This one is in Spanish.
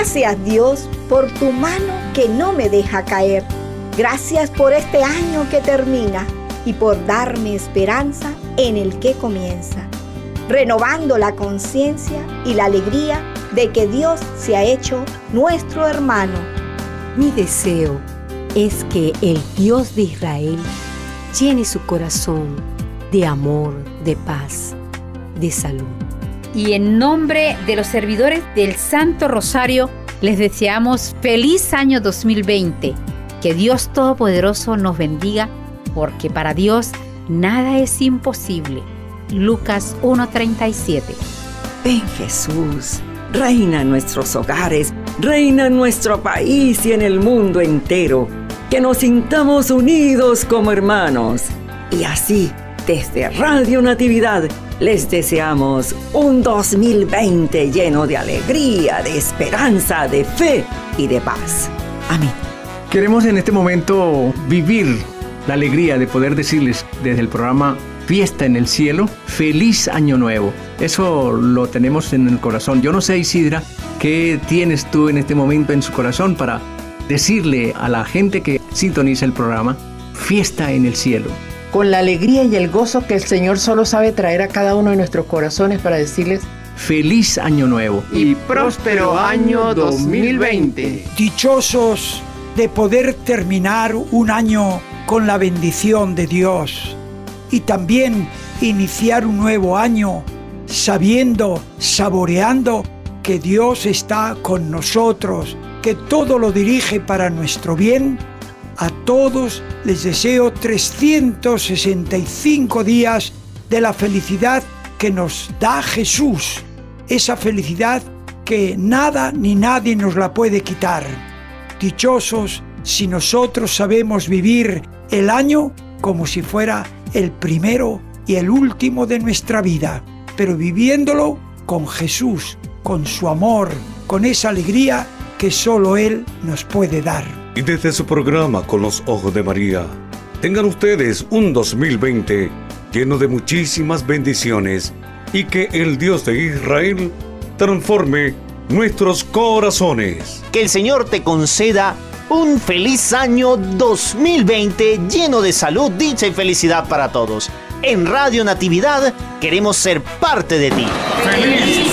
Gracias, Dios, por tu mano que no me deja caer. Gracias por este año que termina y por darme esperanza en el que comienza, renovando la conciencia y la alegría de que Dios se ha hecho nuestro hermano. Mi deseo es que el Dios de Israel llene su corazón de amor, de paz, de salud. Y en nombre de los servidores del Santo Rosario, les deseamos feliz año 2020. Que Dios Todopoderoso nos bendiga, porque para Dios nada es imposible. Lucas 1:37. Ven, Jesús, reina en nuestros hogares, reina en nuestro país y en el mundo entero. Que nos sintamos unidos como hermanos. Y así, desde Radio Natividad, les deseamos un 2020 lleno de alegría, de esperanza, de fe y de paz. Amén. Queremos en este momento vivir la alegría de poder decirles desde el programa Fiesta en el Cielo, feliz año nuevo. Eso lo tenemos en el corazón. Yo no sé, Isidra, ¿qué tienes tú en este momento en su corazón para decirle a la gente que sintoniza el programa Fiesta en el Cielo? Con la alegría y el gozo que el Señor solo sabe traer a cada uno de nuestros corazones para decirles feliz año nuevo y próspero año 2020. Dichosos de poder terminar un año con la bendición de Dios y también iniciar un nuevo año sabiendo, saboreando que Dios está con nosotros, que todo lo dirige para nuestro bien. A todos les deseo 365 días de la felicidad que nos da Jesús, esa felicidad que nada ni nadie nos la puede quitar. Dichosos si nosotros sabemos vivir el año como si fuera el primero y el último de nuestra vida, pero viviéndolo con Jesús, con su amor, con esa alegría que solo Él nos puede dar. Y desde su programa Con los Ojos de María, tengan ustedes un 2020 lleno de muchísimas bendiciones y que el Dios de Israel transforme nuestros corazones. Que el Señor te conceda un feliz año 2020 lleno de salud, dicha y felicidad para todos. En Radio Natividad queremos ser parte de ti. ¡Feliz